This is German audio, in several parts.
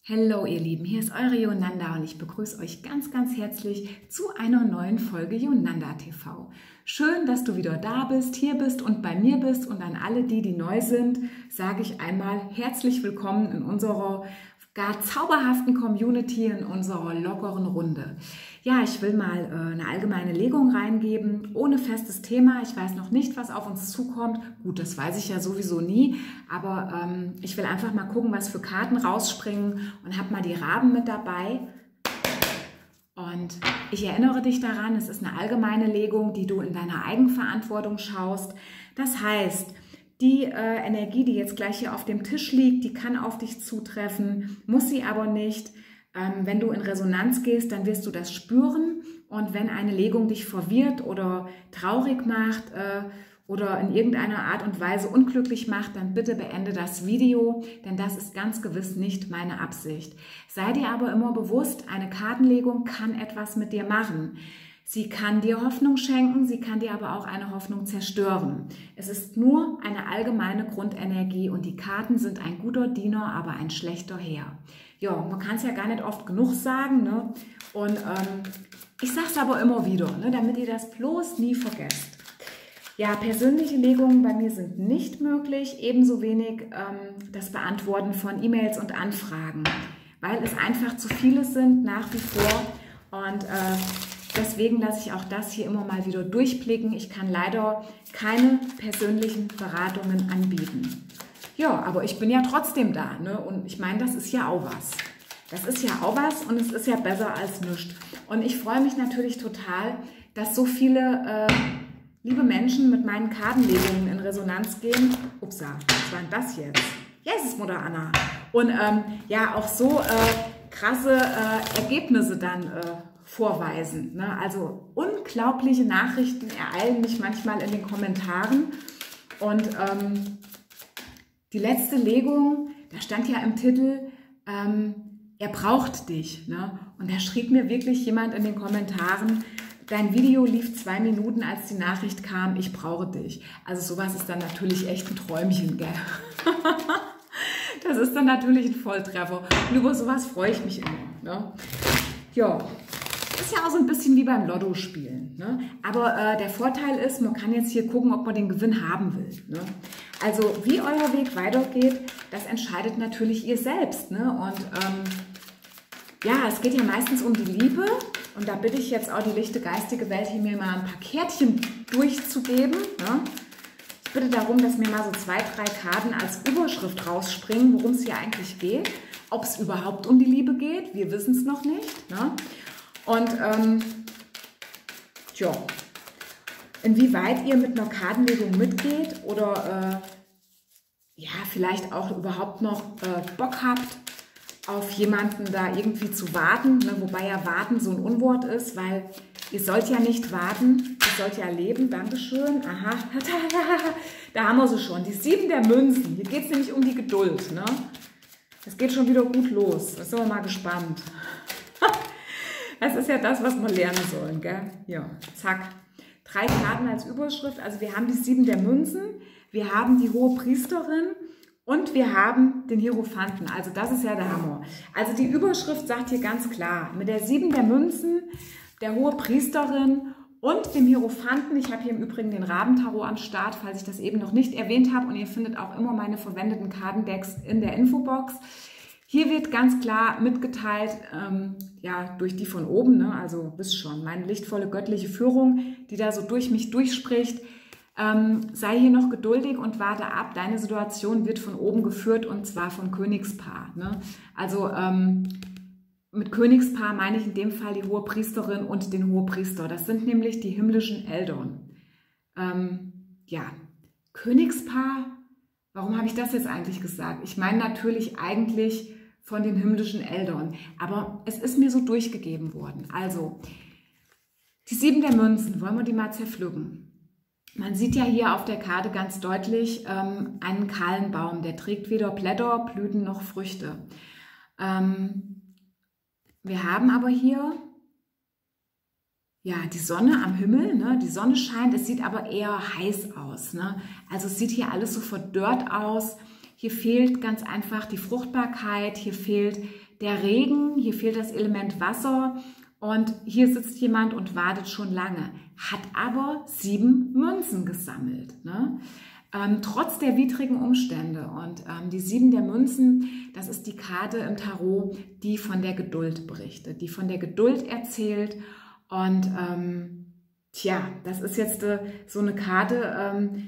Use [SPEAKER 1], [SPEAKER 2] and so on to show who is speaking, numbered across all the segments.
[SPEAKER 1] Hallo ihr Lieben, hier ist eure Yonanda und ich begrüße euch ganz, ganz herzlich zu einer neuen Folge Yonanda TV. Schön, dass du wieder da bist, hier bist und bei mir bist, und an alle die neu sind, sage ich einmal herzlich willkommen in unserer gar zauberhaften Community, in unserer lockeren Runde. Ja, ich will mal eine allgemeine Legung reingeben, ohne festes Thema. Ich weiß noch nicht, was auf uns zukommt. Gut, das weiß ich ja sowieso nie, aber ich will einfach mal gucken, was für Karten rausspringen, und habe mal die Raben mit dabei. Und ich erinnere dich daran, es ist eine allgemeine Legung, die du in deiner Eigenverantwortung schaust. Das heißt, die Energie, die jetzt gleich hier auf dem Tisch liegt, die kann auf dich zutreffen, muss sie aber nicht. Wenn du in Resonanz gehst, dann wirst du das spüren. Und wenn eine Legung dich verwirrt oder traurig macht oder in irgendeiner Art und Weise unglücklich macht, dann bitte beende das Video, denn das ist ganz gewiss nicht meine Absicht. Sei dir aber immer bewusst, eine Kartenlegung kann etwas mit dir machen. Sie kann dir Hoffnung schenken, sie kann dir aber auch eine Hoffnung zerstören. Es ist nur eine allgemeine Grundenergie und die Karten sind ein guter Diener, aber ein schlechter Herr. Ja, man kann es ja gar nicht oft genug sagen, ne? Und ich sage es aber immer wieder, ne? Damit ihr das bloß nie vergesst. Ja, persönliche Legungen bei mir sind nicht möglich, ebenso wenig das Beantworten von E-Mails und Anfragen, weil es einfach zu viele sind nach wie vor, und deswegen lasse ich auch das hier immer mal wieder durchblicken. Ich kann leider keine persönlichen Beratungen anbieten. Ja, aber ich bin ja trotzdem da, ne? Und ich meine, das ist ja auch was. Das ist ja auch was und es ist ja besser als nichts. Und ich freue mich natürlich total, dass so viele liebe Menschen mit meinen Kartenlegungen in Resonanz gehen. Upsa, was war denn das jetzt? Jesus, Mutter Anna. Und ja, auch so krasse Ergebnisse dann vorweisen. Ne? Also unglaubliche Nachrichten ereilen mich manchmal in den Kommentaren. Und die letzte Legung, da stand ja im Titel, er braucht dich. Ne? Und da schrieb mir wirklich jemand in den Kommentaren, dein Video lief 2 Minuten, als die Nachricht kam, ich brauche dich. Also sowas ist dann natürlich echt ein Träumchen, gell? Das ist dann natürlich ein Volltreffer. Und über sowas freue ich mich immer. Ne? Ja. Ist ja auch so ein bisschen wie beim Lotto spielen. Ne? Aber der Vorteil ist, man kann jetzt hier gucken, ob man den Gewinn haben will. Ne? Also wie euer Weg weitergeht, das entscheidet natürlich ihr selbst. Ne? Und ja, es geht ja meistens um die Liebe. Und da bitte ich jetzt auch die lichte geistige Welt, hier mir mal ein paar Kärtchen durchzugeben. Ne? Ich bitte darum, dass mir mal so 2, 3 Karten als Überschrift rausspringen, worum es hier eigentlich geht. Ob es überhaupt um die Liebe geht, wir wissen es noch nicht. Ne? Und tja, inwieweit ihr mit einer Kartenlegung mitgeht oder ja, vielleicht auch überhaupt noch Bock habt, auf jemanden da irgendwie zu warten, ne? Wobei ja warten so ein Unwort ist, weil ihr sollt ja nicht warten, ihr sollt ja leben. Dankeschön. Aha, da haben wir sie schon, die 7 der Münzen. Hier geht es nämlich um die Geduld. Ne? Das geht schon wieder gut los, da sind wir mal gespannt. Das ist ja das, was wir lernen sollen, gell? Ja, zack. 3 Karten als Überschrift. Also wir haben die 7 der Münzen, wir haben die hohe Priesterin und wir haben den Hierophanten. Also das ist ja der Hammer. Also die Überschrift sagt hier ganz klar, mit der 7 der Münzen, der hohe Priesterin und dem Hierophanten. Ich habe hier im Übrigen den Rabentarot am Start, falls ich das eben noch nicht erwähnt habe. Und ihr findet auch immer meine verwendeten Kartendecks in der Infobox. Hier wird ganz klar mitgeteilt, ja, durch die von oben, ne? Also wisst schon, meine lichtvolle göttliche Führung, die da so durch mich durchspricht, sei hier noch geduldig und warte ab, deine Situation wird von oben geführt und zwar vom Königspaar. Ne? Also mit Königspaar meine ich in dem Fall die hohe Priesterin und den Hohepriester. Das sind nämlich die himmlischen Eltern. Ja, Königspaar, warum habe ich das jetzt eigentlich gesagt? Ich meine natürlich eigentlich von den himmlischen Eltern. Aber es ist mir so durchgegeben worden. Also, die 7 der Münzen, wollen wir die mal zerpflücken? Man sieht ja hier auf der Karte ganz deutlich einen kahlen Baum. Der trägt weder Blätter, Blüten noch Früchte. Wir haben aber hier ja die Sonne am Himmel. Ne? Die Sonne scheint, es sieht aber eher heiß aus. Ne? Also es sieht hier alles so verdörrt aus. Hier fehlt ganz einfach die Fruchtbarkeit, hier fehlt der Regen, hier fehlt das Element Wasser und hier sitzt jemand und wartet schon lange, hat aber 7 Münzen gesammelt, ne? Trotz der widrigen Umstände. Und die 7 der Münzen, das ist die Karte im Tarot, die von der Geduld berichtet, die von der Geduld erzählt. Und tja, das ist jetzt so eine Karte an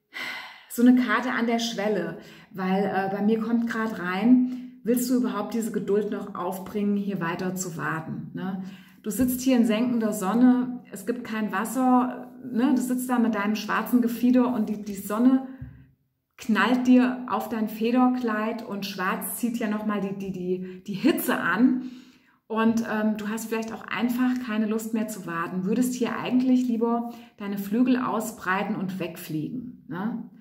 [SPEAKER 1] der Schwelle, weil bei mir kommt gerade rein, willst du überhaupt diese Geduld noch aufbringen, hier weiter zu warten, ne? Du sitzt hier in senkender Sonne, es gibt kein Wasser, ne? Du sitzt da mit deinem schwarzen Gefieder und die Sonne knallt dir auf dein Federkleid und schwarz zieht ja nochmal die Hitze an und du hast vielleicht auch einfach keine Lust mehr zu warten, würdest hier eigentlich lieber deine Flügel ausbreiten und wegfliegen, ne?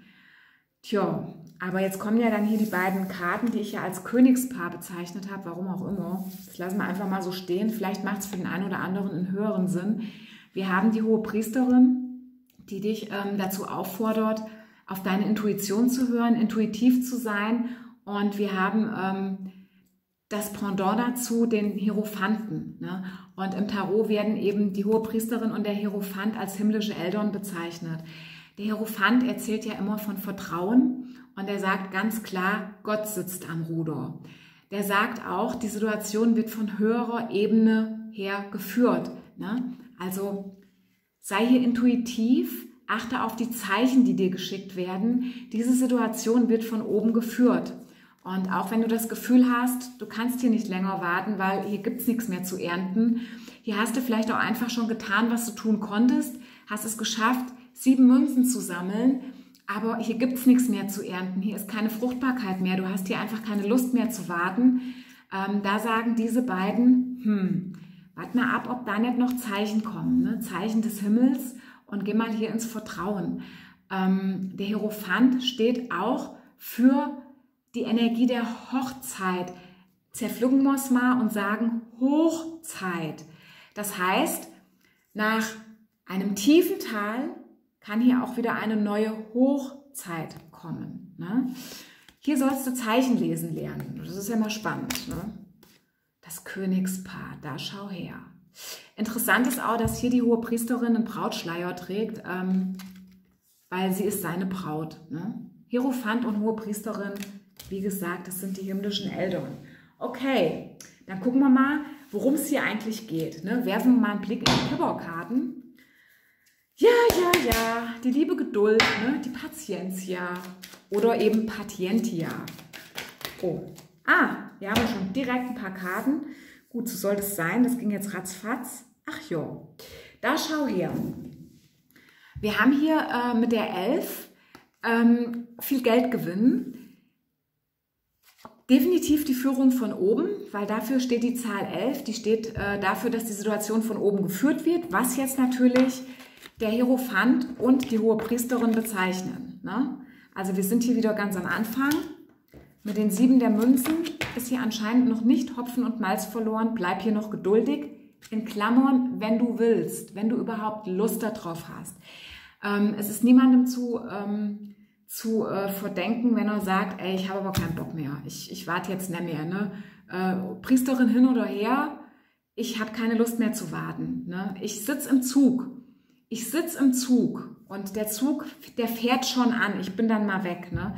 [SPEAKER 1] Tja, aber jetzt kommen ja dann hier die beiden Karten, die ich ja als Königspaar bezeichnet habe, warum auch immer. Das lassen wir einfach mal so stehen. Vielleicht macht es für den einen oder anderen einen höheren Sinn. Wir haben die Hohepriesterin, die dich dazu auffordert, auf deine Intuition zu hören, intuitiv zu sein. Und wir haben das Pendant dazu, den Hierophanten, ne? Und im Tarot werden eben die Hohepriesterin und der Hierophant als himmlische Eltern bezeichnet. Der Hierophant erzählt ja immer von Vertrauen und er sagt ganz klar, Gott sitzt am Ruder. Der sagt auch, die Situation wird von höherer Ebene her geführt, ne? Also sei hier intuitiv, achte auf die Zeichen, die dir geschickt werden. Diese Situation wird von oben geführt. Und auch wenn du das Gefühl hast, du kannst hier nicht länger warten, weil hier gibt es nichts mehr zu ernten. Hier hast du vielleicht auch einfach schon getan, was du tun konntest, hast es geschafft, 7 Münzen zu sammeln, aber hier gibt es nichts mehr zu ernten. Hier ist keine Fruchtbarkeit mehr. Du hast hier einfach keine Lust mehr zu warten. Da sagen diese beiden, warte mal ab, ob da nicht noch Zeichen kommen, ne? Zeichen des Himmels und geh mal hier ins Vertrauen. Der Hierophant steht auch für die Energie der Hochzeit. Zerpflücken wir es mal und sagen Hochzeit. Das heißt, nach einem tiefen Tal kann hier auch wieder eine neue Hochzeit kommen, ne? Hier sollst du Zeichen lesen lernen. Das ist ja mal spannend, ne? Das Königspaar, da schau her. Interessant ist auch, dass hier die Hohepriesterin einen Brautschleier trägt, weil sie ist seine Braut, ne? Hierophant und Hohepriesterin, wie gesagt, das sind die himmlischen Eltern. Okay, dann gucken wir mal, worum es hier eigentlich geht, ne? Werfen wir mal einen Blick in die Kipperkarten. Ja, die liebe Geduld, ne? Die Patientia oder eben Patientia. Oh, wir haben schon direkt ein paar Karten. Gut, so soll das sein, das ging jetzt ratzfatz. Ach ja, da schau her. Wir haben hier mit der 11 viel Geld gewinnen. Definitiv die Führung von oben, weil dafür steht die Zahl 11. Die steht dafür, dass die Situation von oben geführt wird, was jetzt natürlich der Hierophant und die Hohepriesterin bezeichnen, ne? Also wir sind hier wieder ganz am Anfang. Mit den 7 der Münzen ist hier anscheinend noch nicht Hopfen und Malz verloren. Bleib hier noch geduldig. In Klammern, wenn du willst, wenn du überhaupt Lust darauf hast. Es ist niemandem zu verdenken, wenn er sagt, ey, ich habe aber keinen Bock mehr. Ich warte jetzt nicht mehr, ne? Priesterin hin oder her, ich habe keine Lust mehr zu warten, ne? Ich sitze im Zug. Und der Zug, der fährt schon an. Ich bin dann mal weg, ne?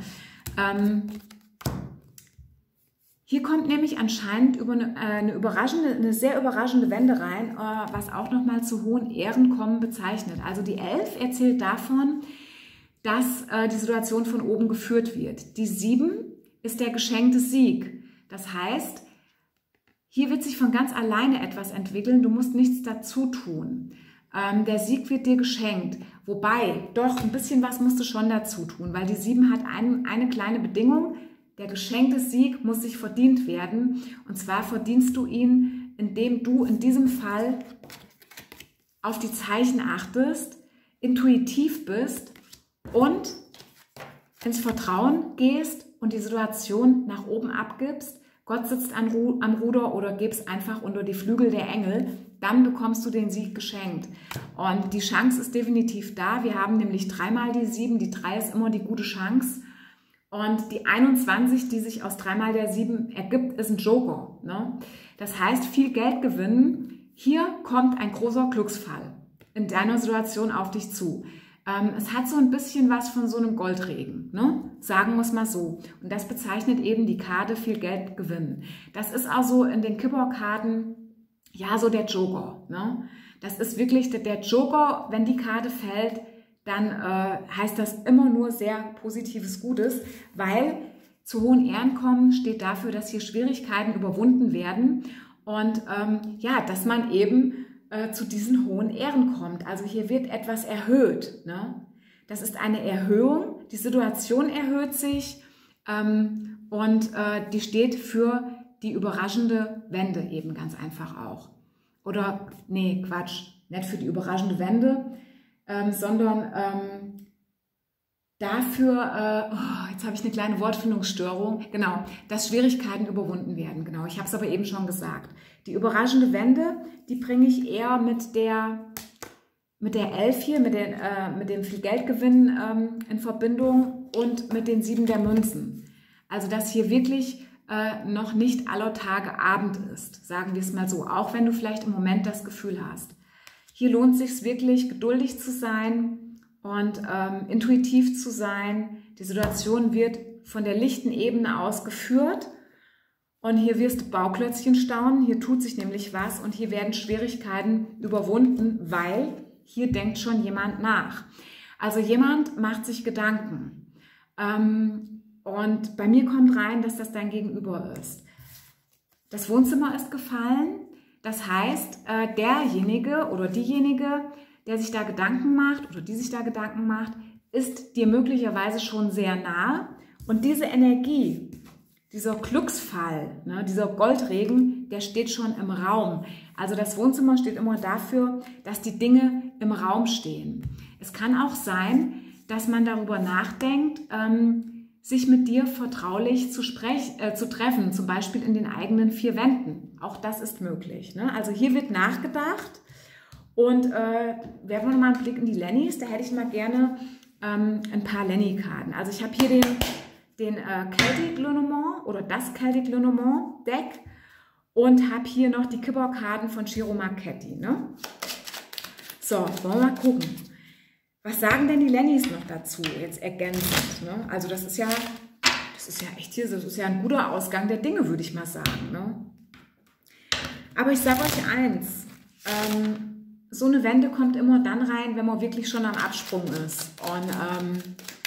[SPEAKER 1] Hier kommt nämlich anscheinend über eine sehr überraschende Wende rein, was auch nochmal zu hohen Ehren kommen bezeichnet. Also die 11 erzählt davon, dass die Situation von oben geführt wird. Die 7 ist der geschenkte Sieg. Das heißt, hier wird sich von ganz alleine etwas entwickeln. Du musst nichts dazu tun. Der Sieg wird dir geschenkt. Wobei, doch, ein bisschen was musst du schon dazu tun, weil die 7 hat eine kleine Bedingung. Der geschenkte Sieg muss sich verdient werden. Und zwar verdienst du ihn, indem du in diesem Fall auf die Zeichen achtest, intuitiv bist und ins Vertrauen gehst und die Situation nach oben abgibst. Gott sitzt am Ruder oder gibst einfach unter die Flügel der Engel. Dann bekommst du den Sieg geschenkt. Und die Chance ist definitiv da. Wir haben nämlich 3-mal die 7. Die 3 ist immer die gute Chance. Und die 21, die sich aus 3 mal der 7 ergibt, ist ein Joker. Ne? Das heißt, viel Geld gewinnen. Hier kommt ein großer Glücksfall in deiner Situation auf dich zu. Es hat so ein bisschen was von so einem Goldregen, ne? Sagen wir es mal so. Und das bezeichnet eben die Karte viel Geld gewinnen. Das ist also in den Kipper-Karten ja so der Joker. Ne? Das ist wirklich der Joker, wenn die Karte fällt, dann heißt das immer nur sehr positives Gutes, weil zu hohen Ehren kommen steht dafür, dass hier Schwierigkeiten überwunden werden und ja, dass man eben zu diesen hohen Ehren kommt. Also hier wird etwas erhöht. Ne? Das ist eine Erhöhung, die Situation erhöht sich und die steht für die überraschende Wende eben ganz einfach auch. Oder, nee, Quatsch, nicht für die überraschende Wende, sondern dafür, jetzt habe ich eine kleine Wortfindungsstörung, genau, dass Schwierigkeiten überwunden werden. Genau, ich habe es aber eben schon gesagt. Die überraschende Wende, die bringe ich eher mit der 11 hier, mit dem viel Geldgewinn in Verbindung und mit den 7 der Münzen. Also, dass hier wirklich noch nicht aller Tage Abend ist, sagen wir es mal so, auch wenn du vielleicht im Moment das Gefühl hast. Hier lohnt es sich wirklich, geduldig zu sein und intuitiv zu sein. Die Situation wird von der lichten Ebene aus geführt und hier wirst du Bauklötzchen staunen, hier tut sich nämlich was und hier werden Schwierigkeiten überwunden, weil hier denkt schon jemand nach. Also jemand macht sich Gedanken und bei mir kommt rein, dass das dein Gegenüber ist. Das Wohnzimmer ist gefallen, das heißt, derjenige oder diejenige, der sich da Gedanken macht oder die sich da Gedanken macht, ist dir möglicherweise schon sehr nah und diese Energie, dieser Glücksfall, ne, dieser Goldregen, der steht schon im Raum. Also das Wohnzimmer steht immer dafür, dass die Dinge im Raum stehen. Es kann auch sein, dass man darüber nachdenkt, sich mit dir vertraulich zu treffen, zum Beispiel in den eigenen 4 Wänden. Auch das ist möglich. Ne? Also hier wird nachgedacht. Und werfen wir nochmal einen Blick in die Lennys. Da hätte ich mal gerne ein paar Lenny-Karten. Also ich habe hier den Celtic Lenormand oder das Celtic Lenormand Deck und habe hier noch die Kipper-Karten von Ciro Marchetti. Ne? So, wollen wir mal gucken. Was sagen denn die Lennys noch dazu, jetzt ergänzend? Ne? Also das ist ja echt hier, das ist ja ein guter Ausgang der Dinge, würde ich mal sagen. Ne? Aber ich sage euch eins, so eine Wende kommt immer dann rein, wenn man wirklich schon am Absprung ist. Und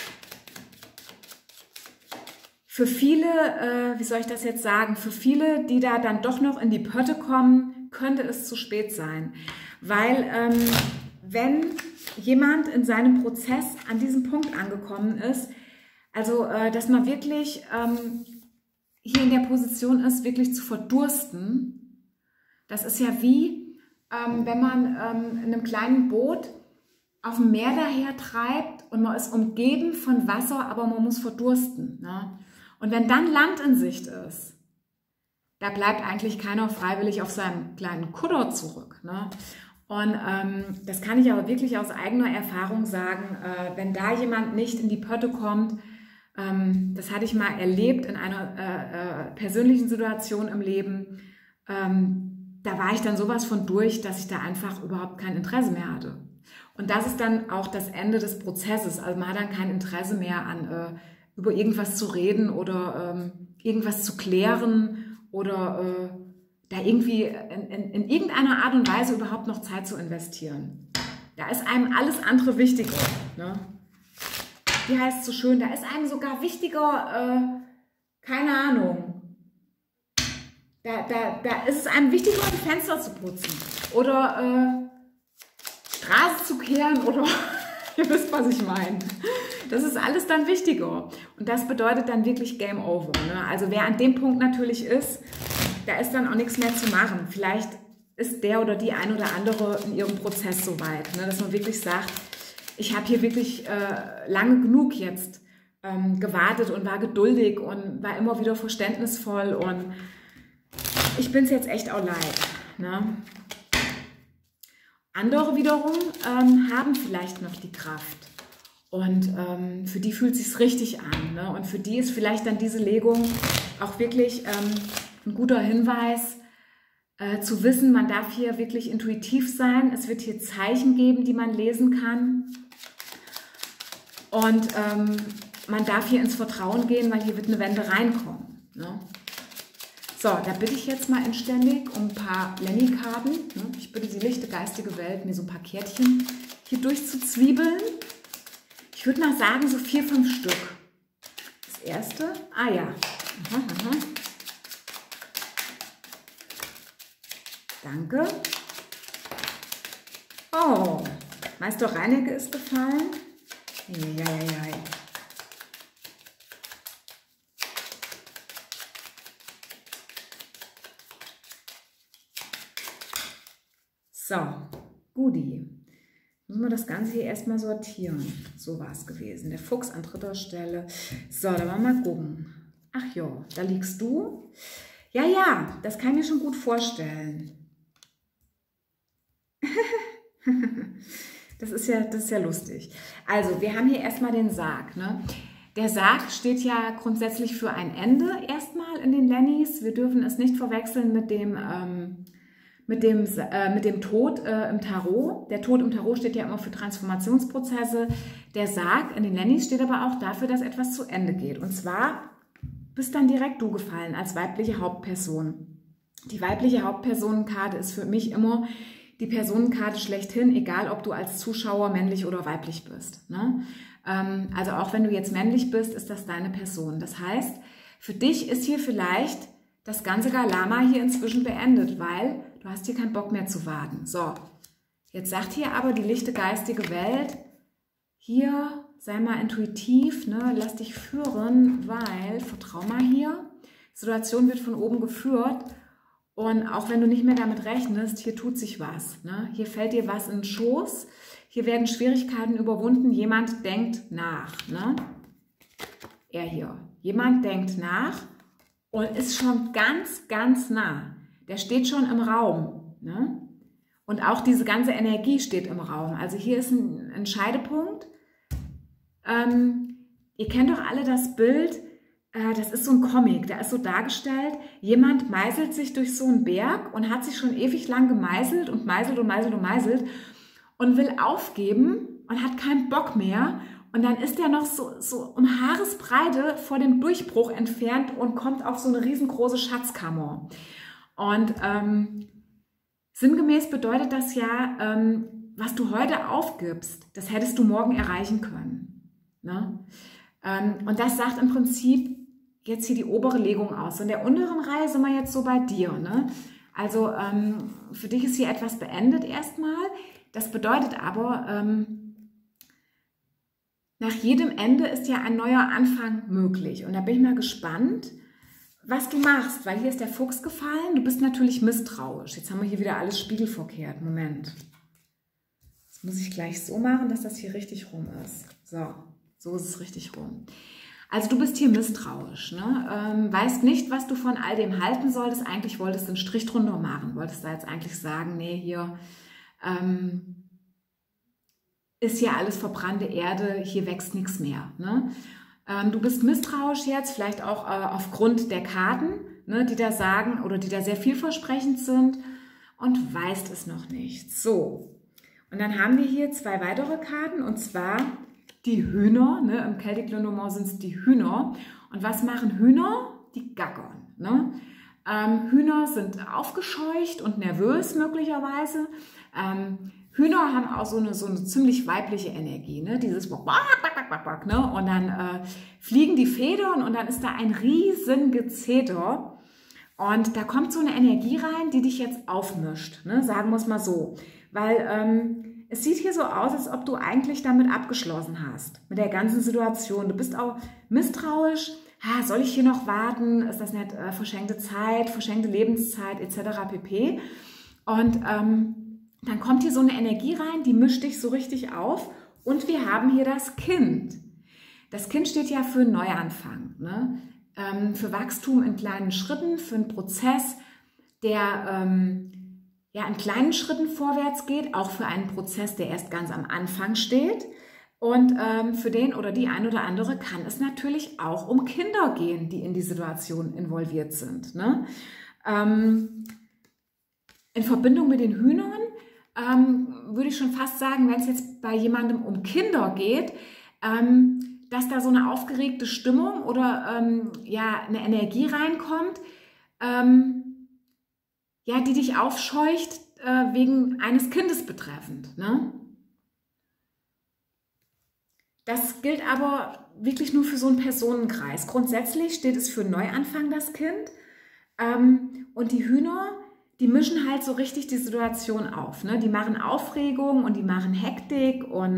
[SPEAKER 1] für viele, wie soll ich das jetzt sagen, für viele, die da dann doch noch in die Pötte kommen, könnte es zu spät sein. Weil wenn jemand in seinem Prozess an diesem Punkt angekommen ist, also dass man wirklich hier in der Position ist, wirklich zu verdursten, das ist ja wie, wenn man in einem kleinen Boot auf dem Meer daher treibt und man ist umgeben von Wasser, aber man muss verdursten. Ne? Und wenn dann Land in Sicht ist, da bleibt eigentlich keiner freiwillig auf seinem kleinen Kutter zurück. Ne? Und das kann ich aber wirklich aus eigener Erfahrung sagen, wenn da jemand nicht in die Pötte kommt, das hatte ich mal erlebt in einer persönlichen Situation im Leben, da war ich dann sowas von durch, dass ich da einfach überhaupt kein Interesse mehr hatte. Und das ist dann auch das Ende des Prozesses. Also man hat dann kein Interesse mehr an über irgendwas zu reden oder irgendwas zu klären oder da irgendwie in irgendeiner Art und Weise überhaupt noch Zeit zu investieren. Da ist einem alles andere wichtiger. Ne? Wie heißt es so schön? Da ist einem sogar wichtiger, keine Ahnung. Da ist es einem wichtiger, die Fenster zu putzen oder Straße zu kehren oder ihr wisst, was ich meine. Das ist alles dann wichtiger. Und das bedeutet dann wirklich Game Over. Ne? Also wer an dem Punkt natürlich ist, da ist dann auch nichts mehr zu machen. Vielleicht ist der oder die ein oder andere in ihrem Prozess so weit, ne? Dass man wirklich sagt, ich habe hier wirklich lange genug jetzt gewartet und war geduldig und war immer wieder verständnisvoll und ich bin es jetzt echt auch leid. Ne? Andere wiederum haben vielleicht noch die Kraft Und für die fühlt es sich richtig an. Ne? Und für die ist vielleicht dann diese Legung auch wirklich ein guter Hinweis, zu wissen, man darf hier wirklich intuitiv sein. Es wird hier Zeichen geben, die man lesen kann. Und man darf hier ins Vertrauen gehen, weil hier wird eine Wende reinkommen. Ne? So, da bitte ich jetzt mal inständig um ein paar Lenny-Karten. Ne? Ich bitte die lichte geistige Welt, mir so ein paar Kärtchen hier durchzuzwiebeln. Ich würde mal sagen, so 4, 5 Stück. Das erste, ah ja. Aha, aha. Danke. Oh, Meister Reinecke ist gefallen. Ja. So, Guti. Müssen wir das Ganze hier erstmal sortieren. So war es gewesen. Der Fuchs an 3. Stelle. So, da wollen wir mal gucken. Ach ja, da liegst du. Ja, das kann ich mir schon gut vorstellen. Das ist ja lustig. Also, wir haben hier erstmal den Sarg. Ne? Der Sarg steht ja grundsätzlich für ein Ende erstmal in den Lennys. Wir dürfen es nicht verwechseln mit dem Tod im Tarot. Der Tod im Tarot steht ja immer für Transformationsprozesse. Der Sarg in den Lennys steht aber auch dafür, dass etwas zu Ende geht. Und zwar bist dann direkt du gefallen als weibliche Hauptperson. Die weibliche Hauptpersonenkarte ist für mich immer die Personenkarte schlechthin, egal ob du als Zuschauer männlich oder weiblich bist. Ne? Also auch wenn du jetzt männlich bist, ist das deine Person. Das heißt, für dich ist hier vielleicht das ganze Galama hier inzwischen beendet, weil du hast hier keinen Bock mehr zu warten. So, jetzt sagt hier aber die lichte geistige Welt, hier sei mal intuitiv, ne? Lass dich führen, weil, vertrau mal hier, die Situation wird von oben geführt und auch wenn du nicht mehr damit rechnest, hier tut sich was. Ne? Hier fällt dir was in den Schoß, hier werden Schwierigkeiten überwunden, jemand denkt nach. Ne? Er hier, jemand denkt nach und ist schon ganz, ganz nah. Der steht schon im Raum. Ne? Und auch diese ganze Energie steht im Raum. Also hier ist ein Scheidepunkt. Ihr kennt doch alle das Bild, das ist so ein Comic, da ist so dargestellt, jemand meißelt sich durch so einen Berg und hat sich schon ewig lang gemeißelt und meißelt und will aufgeben und hat keinen Bock mehr. Und dann ist er noch so um Haaresbreite vor dem Durchbruch entfernt und kommt auf so eine riesengroße Schatzkammer. Und sinngemäß bedeutet das ja, was du heute aufgibst, das hättest du morgen erreichen können. Ne? Und das sagt im Prinzip jetzt hier die obere Legung aus. In der unteren Reihe sind wir jetzt so bei dir. Ne? Also für dich ist hier etwas beendet erstmal. Das bedeutet aber, nach jedem Ende ist ja ein neuer Anfang möglich. Und da bin ich mal gespannt, was du machst, weil hier ist der Fuchs gefallen. Du bist natürlich misstrauisch. Jetzt haben wir hier wieder alles spiegelverkehrt. Moment. Das muss ich gleich so machen, dass das hier richtig rum ist. So ist es richtig rum. Also du bist hier misstrauisch, ne? Weißt nicht, was du von all dem halten solltest. Eigentlich wolltest du einen Strich drunter machen. Wolltest da jetzt eigentlich sagen, nee, hier ist hier alles verbrannte Erde, hier wächst nichts mehr. Ne? Du bist misstrauisch jetzt, vielleicht auch aufgrund der Karten, ne, die da sagen oder die da sehr vielversprechend sind und weißt es noch nicht. So, und dann haben wir hier 2 weitere Karten und zwar die Hühner. Ne? Im Celtic Lenormand sind es die Hühner. Und was machen Hühner? Die gackern. Ne? Hühner sind aufgescheucht und nervös möglicherweise. Hühner haben auch so eine ziemlich weibliche Energie, ne? Dieses ne? Und dann fliegen die Federn und dann ist da ein riesen Gezeter und da kommt so eine Energie rein, die dich jetzt aufmischt, ne? Sagen wir es mal so, weil es sieht hier so aus, als ob du eigentlich damit abgeschlossen hast, mit der ganzen Situation. Du bist auch misstrauisch, soll ich hier noch warten, ist das nicht verschenkte Zeit, verschenkte Lebenszeit etc. pp. Und dann kommt hier so eine Energie rein, die mischt dich so richtig auf. Und wir haben hier das Kind. Das Kind steht ja für einen Neuanfang, ne? Für Wachstum in kleinen Schritten, für einen Prozess, der in kleinen Schritten vorwärts geht, auch für einen Prozess, der erst ganz am Anfang steht. Und für den oder die ein oder andere kann es natürlich auch um Kinder gehen, die in die Situation involviert sind. Ne? In Verbindung mit den Hühnern würde ich schon fast sagen, wenn es jetzt bei jemandem um Kinder geht, dass da so eine aufgeregte Stimmung oder ja, eine Energie reinkommt, ja, die dich aufscheucht wegen eines Kindes betreffend. Ne? Das gilt aber wirklich nur für so einen Personenkreis. Grundsätzlich steht es für Neuanfang, das Kind. Und die Hühner, die mischen halt so richtig die Situation auf. Ne? Die machen Aufregung und die machen Hektik und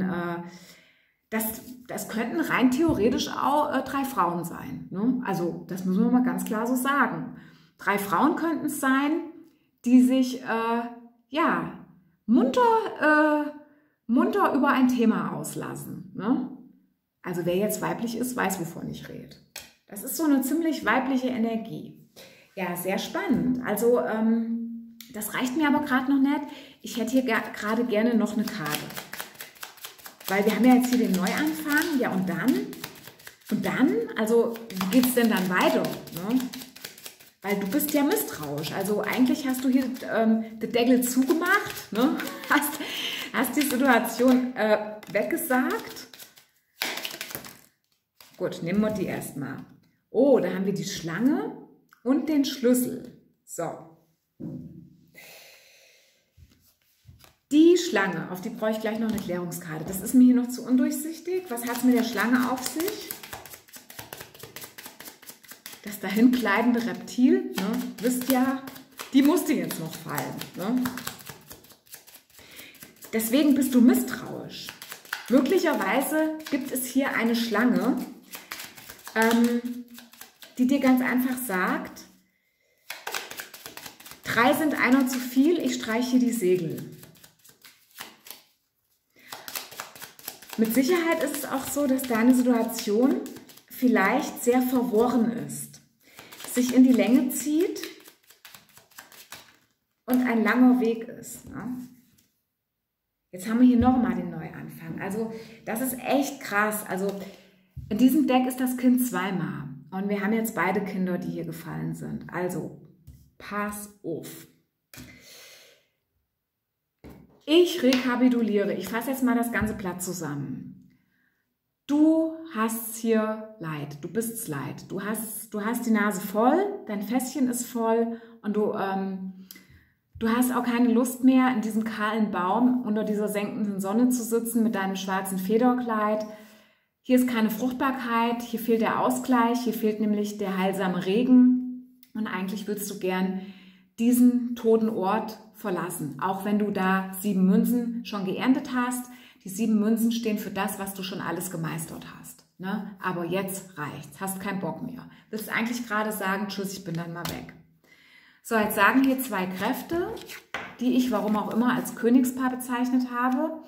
[SPEAKER 1] das könnten rein theoretisch auch 3 Frauen sein. Ne? Also das müssen wir mal ganz klar so sagen. 3 Frauen könnten es sein, die sich ja, munter über ein Thema auslassen. Ne? Also wer jetzt weiblich ist, weiß, wovon ich rede. Das ist so eine ziemlich weibliche Energie. Ja, sehr spannend. Also das reicht mir aber gerade noch nicht. Ich hätte hier gerade gerne noch eine Karte. Weil wir haben ja jetzt hier den Neuanfang. Ja, und dann? Und dann? Also wie geht es denn dann weiter? Ne? Weil du bist ja misstrauisch. Also eigentlich hast du hier den Deckel zugemacht. Ne? Hast die Situation weggesagt. Gut, nehmen wir die erstmal. Oh, da haben wir die Schlange und den Schlüssel. So. Die Schlange, auf die brauche ich gleich noch eine Klärungskarte. Das ist mir hier noch zu undurchsichtig. Was hat es mit der Schlange auf sich? Das dahin kleidende Reptil, ne? Wisst ja, die musste jetzt noch fallen. Ne? Deswegen bist du misstrauisch. Möglicherweise gibt es hier eine Schlange, die dir ganz einfach sagt, 3 sind einer zu viel, ich streiche die Segel. Mit Sicherheit ist es auch so, dass deine Situation vielleicht sehr verworren ist, sich in die Länge zieht und ein langer Weg ist. Ne? Jetzt haben wir hier nochmal den Neuanfang. Also das ist echt krass. Also in diesem Deck ist das Kind 2-mal. Und wir haben jetzt beide Kinder, die hier gefallen sind. Also pass auf. Ich rekapituliere. Ich fasse jetzt mal das ganze Blatt zusammen. Du hast hier Leid. Du bist leid. Du hast die Nase voll. Dein Fässchen ist voll. Und du hast auch keine Lust mehr, in diesem kahlen Baum unter dieser senkenden Sonne zu sitzen mit deinem schwarzen Federkleid. Hier ist keine Fruchtbarkeit, hier fehlt der Ausgleich, hier fehlt nämlich der heilsame Regen. Und eigentlich würdest du gern diesen toten Ort verlassen, auch wenn du da 7 Münzen schon geerntet hast. Die 7 Münzen stehen für das, was du schon alles gemeistert hast. Ne? Aber jetzt reicht's, hast keinen Bock mehr. Willst eigentlich gerade sagen, tschüss, ich bin dann mal weg. So, jetzt sagen hier 2 Kräfte, die ich, warum auch immer, als Königspaar bezeichnet habe.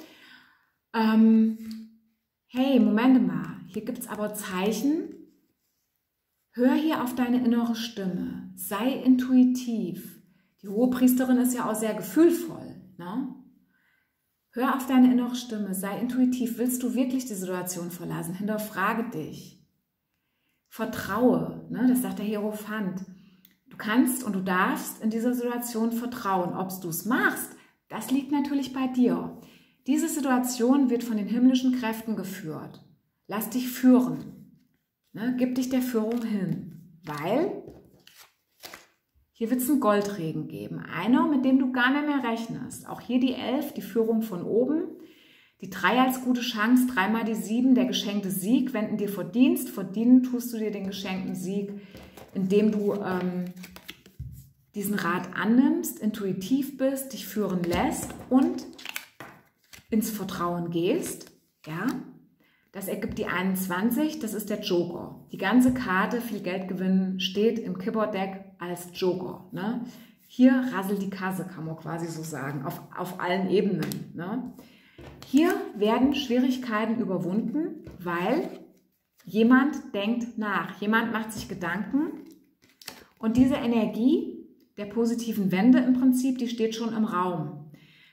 [SPEAKER 1] Hey, Moment mal, hier gibt es aber Zeichen. Hör hier auf deine innere Stimme, sei intuitiv. Die Hohepriesterin ist ja auch sehr gefühlvoll. Ne? Hör auf deine innere Stimme, sei intuitiv. Willst du wirklich die Situation verlassen? Hinterfrage dich. Vertraue, ne? Das sagt der Hierophant. Du kannst und du darfst in dieser Situation vertrauen. Ob du es machst, das liegt natürlich bei dir. Diese Situation wird von den himmlischen Kräften geführt. Lass dich führen. Ne? Gib dich der Führung hin. Weil hier wird es einen Goldregen geben. Einer, mit dem du gar nicht mehr rechnest. Auch hier die 11, die Führung von oben. Die 3 als gute Chance, 3-mal die 7, der geschenkte Sieg. Wenn du dir verdienst, verdienen tust du dir den geschenkten Sieg, indem du diesen Rat annimmst, intuitiv bist, dich führen lässt und ins Vertrauen gehst. Ja? Das ergibt die 21, das ist der Joker. Die ganze Karte, viel Geld gewinnen, steht im Kipperdeck als Joker. Ne? Hier rasselt die Kasse, kann man quasi so sagen, auf allen Ebenen. Ne? Hier werden Schwierigkeiten überwunden, weil jemand denkt nach, jemand macht sich Gedanken und diese Energie der positiven Wende im Prinzip, die steht schon im Raum.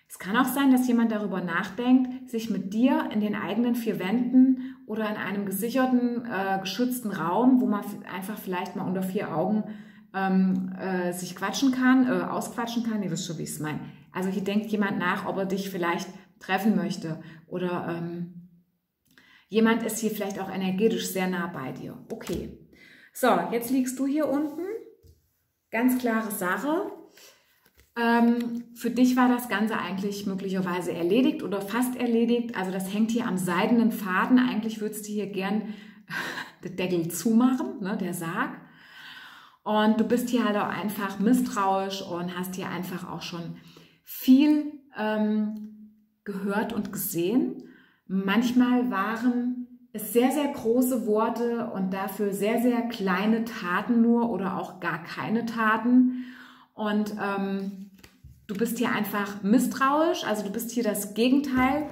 [SPEAKER 1] Es kann auch sein, dass jemand darüber nachdenkt, sich mit dir in den eigenen vier Wänden oder in einem gesicherten, geschützten Raum, wo man einfach vielleicht mal unter vier Augen sich quatschen kann, ausquatschen kann. Ihr wisst schon, wie ich es meine. Also hier denkt jemand nach, ob er dich vielleicht treffen möchte oder jemand ist hier vielleicht auch energetisch sehr nah bei dir. Okay. So, jetzt liegst du hier unten. Ganz klare Sache. Für dich war das Ganze eigentlich möglicherweise erledigt oder fast erledigt. Also das hängt hier am seidenen Faden. Eigentlich würdest du hier gern den Deckel zumachen, ne, der Sarg. Und du bist hier halt auch einfach misstrauisch und hast hier einfach auch schon viel gehört und gesehen. Manchmal waren es sehr, sehr große Worte und dafür sehr, sehr kleine Taten nur oder auch gar keine Taten. Und du bist hier einfach misstrauisch, also du bist hier das Gegenteil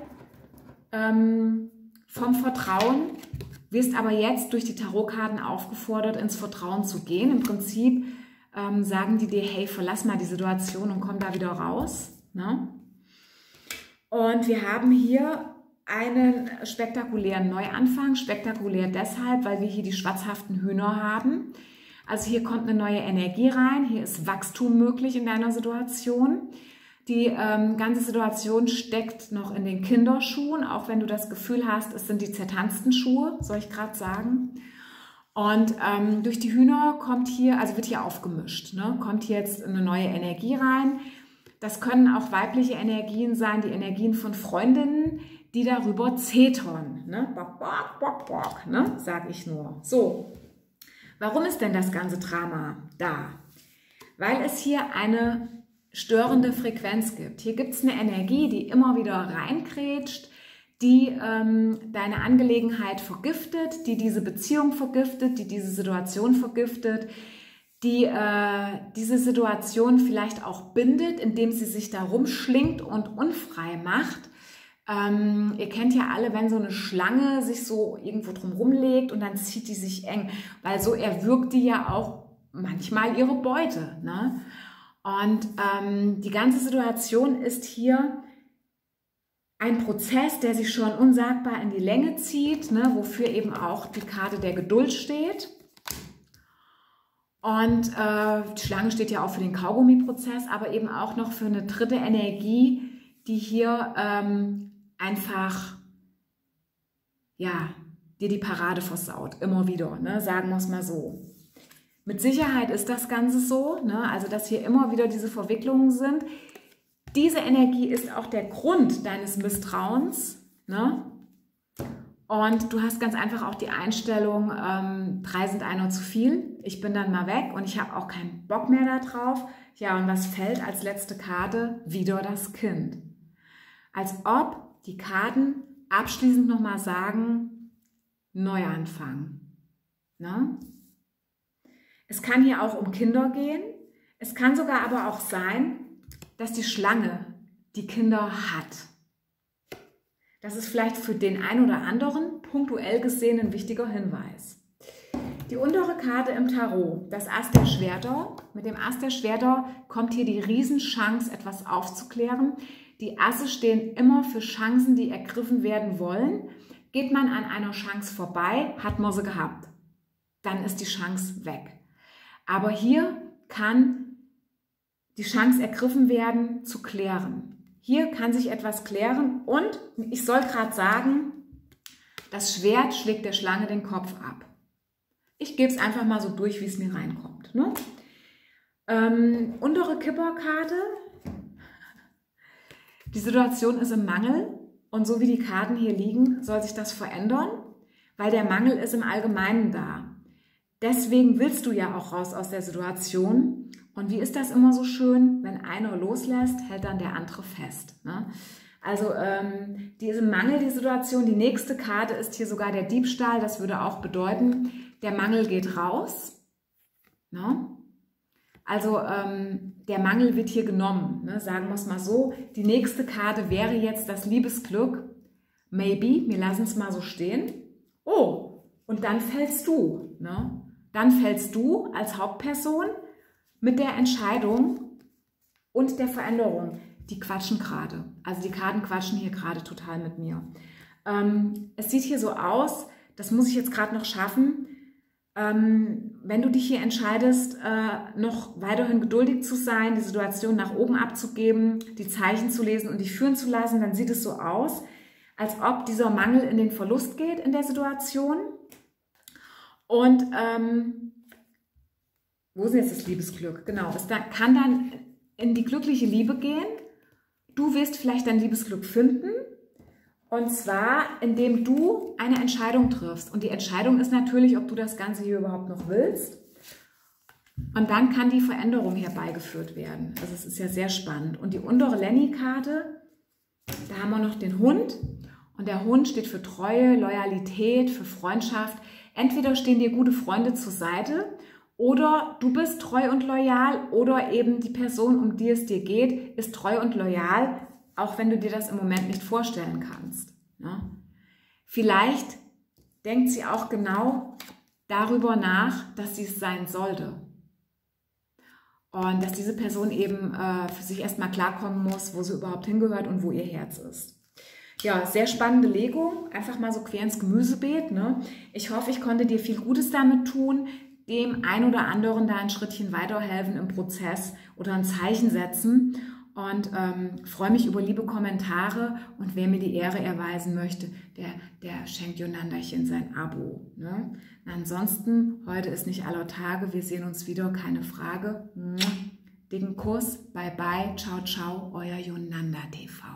[SPEAKER 1] vom Vertrauen, wirst aber jetzt durch die Tarotkarten aufgefordert, ins Vertrauen zu gehen. Im Prinzip sagen die dir, hey, verlass mal die Situation und komm da wieder raus. Ne? Und wir haben hier einen spektakulären Neuanfang. Spektakulär deshalb, weil wir hier die schwarzhaften Hühner haben. Also hier kommt eine neue Energie rein, hier ist Wachstum möglich in deiner Situation. Die ganze Situation steckt noch in den Kinderschuhen, auch wenn du das Gefühl hast, es sind die zertanzten Schuhe, soll ich gerade sagen. Und durch die Hühner kommt hier, also wird hier aufgemischt, ne? Kommt hier jetzt eine neue Energie rein. Das können auch weibliche Energien sein, die Energien von Freundinnen, die darüber zetern. Ne? Bock, bock, bock, bock, ne? Sag ich nur. So. Warum ist denn das ganze Drama da? Weil es hier eine störende Frequenz gibt. Hier gibt es eine Energie, die immer wieder reinkrätscht, die deine Angelegenheit vergiftet, die diese Beziehung vergiftet, die diese Situation vergiftet, die diese Situation vielleicht auch bindet, indem sie sich da rumschlingt und unfrei macht. Ihr kennt ja alle, wenn so eine Schlange sich so irgendwo drum rumlegt und dann zieht die sich eng, weil so erwürgt die ja auch manchmal ihre Beute. Ne? Und die ganze Situation ist hier ein Prozess, der sich schon unsagbar in die Länge zieht, ne? Wofür eben auch die Karte der Geduld steht. Und die Schlange steht ja auch für den Kaugummi-Prozess, aber eben auch noch für eine dritte Energie, die hier einfach, ja, dir die Parade versaut, immer wieder, ne? Sagen wir es mal so. Mit Sicherheit ist das Ganze so, ne? Also dass hier immer wieder diese Verwicklungen sind. Diese Energie ist auch der Grund deines Misstrauens, ne? Und du hast ganz einfach auch die Einstellung, 3 sind einer zu viel, ich bin dann mal weg und ich habe auch keinen Bock mehr da drauf. Ja, und was fällt als letzte Karte? Wieder das Kind. Als ob die Karten abschließend nochmal sagen, Neuanfang. Ne? Es kann hier auch um Kinder gehen. Es kann sogar aber auch sein, dass die Schlange die Kinder hat. Das ist vielleicht für den einen oder anderen punktuell gesehen ein wichtiger Hinweis. Die untere Karte im Tarot, das Ass der Schwerter. Mit dem Ass der Schwerter kommt hier die Riesenchance, etwas aufzuklären. Die Asse stehen immer für Chancen, die ergriffen werden wollen. Geht man an einer Chance vorbei, hat man sie gehabt. Dann ist die Chance weg. Aber hier kann die Chance ergriffen werden, zu klären. Hier kann sich etwas klären und ich soll gerade sagen, das Schwert schlägt der Schlange den Kopf ab. Ich gebe es einfach mal so durch, wie es mir reinkommt. Ne? Untere Kipperkarte. Die Situation ist im Mangel und so wie die Karten hier liegen, soll sich das verändern, weil der Mangel ist im Allgemeinen da. Deswegen willst du ja auch raus aus der Situation. Und wie ist das immer so schön? Wenn einer loslässt, hält dann der andere fest. Ne? Also diese Mangel, die Situation, die nächste Karte ist hier sogar der Diebstahl. Das würde auch bedeuten, der Mangel geht raus. Ne? Also der Mangel wird hier genommen, ne? Sagen wir es mal so. Die nächste Karte wäre jetzt das Liebesglück. Maybe, wir lassen es mal so stehen. Oh, und dann fällst du. Ne? Dann fällst du als Hauptperson mit der Entscheidung und der Veränderung. die quatschen gerade. Also die Karten quatschen hier gerade total mit mir. Es sieht hier so aus, das muss ich jetzt gerade noch schaffen, wenn du dich hier entscheidest, noch weiterhin geduldig zu sein, die Situation nach oben abzugeben, die Zeichen zu lesen und dich führen zu lassen, dann sieht es so aus, als ob dieser Mangel in den Verlust geht in der Situation. Und wo ist jetzt das Liebesglück? Genau, es kann dann in die glückliche Liebe gehen. Du wirst vielleicht dein Liebesglück finden. Und zwar, indem du eine Entscheidung triffst. Und die Entscheidung ist natürlich, ob du das Ganze hier überhaupt noch willst. Und dann kann die Veränderung herbeigeführt werden. Also es ist ja sehr spannend. Und die untere Lenny-Karte, da haben wir noch den Hund. Und der Hund steht für Treue, Loyalität, für Freundschaft. Entweder stehen dir gute Freunde zur Seite oder du bist treu und loyal oder eben die Person, um die es dir geht, ist treu und loyal, auch wenn du dir das im Moment nicht vorstellen kannst. Ja? Vielleicht denkt sie auch genau darüber nach, dass sie es sein sollte. Und dass diese Person eben für sich erstmal klarkommen muss, wo sie überhaupt hingehört und wo ihr Herz ist. Ja, sehr spannende Legung, einfach mal so quer ins Gemüsebeet. Ne? Ich hoffe, ich konnte dir viel Gutes damit tun, dem ein oder anderen da ein Schrittchen weiterhelfen im Prozess oder ein Zeichen setzen. Und freue mich über liebe Kommentare und wer mir die Ehre erweisen möchte, der schenkt Yonandachen sein Abo. Ne? Ansonsten, heute ist nicht aller Tage, wir sehen uns wieder, keine Frage. Dicken Kuss, bye bye, ciao, ciao, euer Yonanda TV.